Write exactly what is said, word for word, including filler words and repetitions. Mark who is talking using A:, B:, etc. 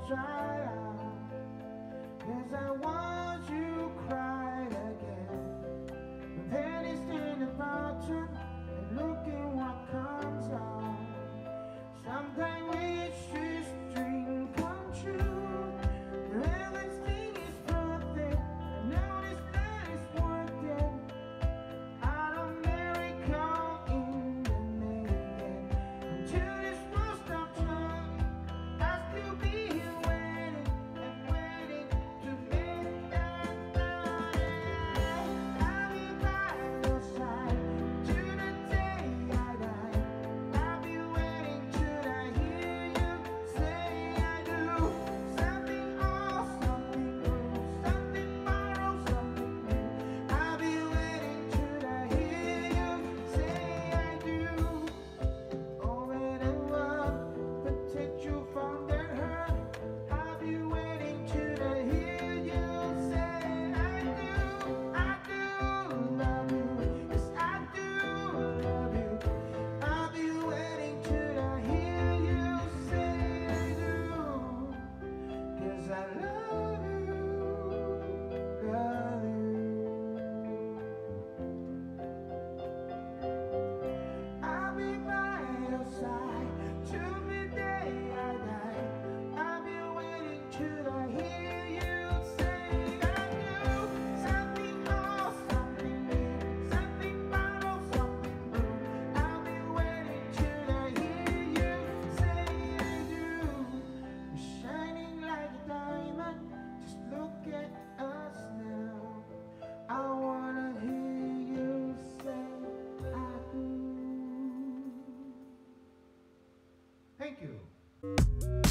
A: dry out, 'cause I want you cried again. The pennies in the bottom and looking what comes out. Sometimes wish this dream come true. Everything is perfect, I know this night is worth it. Out of miracle in the making. Until this world stops trying, I'll still be here waiting and waiting to make that night. I'll be by your side till the day I die. I'll be waiting till I hear you say I do. Something old, something new, something borrowed, something new. I'll be waiting till I hear you say I do. Over the world, protect you from the hurt. I'll be waiting till I hear you say I do. I do love you, yes I do love you. I'll be waiting till I hear you say I do. 'Cause I love you, love you. I'll be by your side till the day I die. I'll be waiting till I hear you say I do. Something old, something new, something borrowed, something new. I'll be waiting till I hear you say I do. You're shining like a diamond, just look at us now. I wanna hear you say I do. Thank you.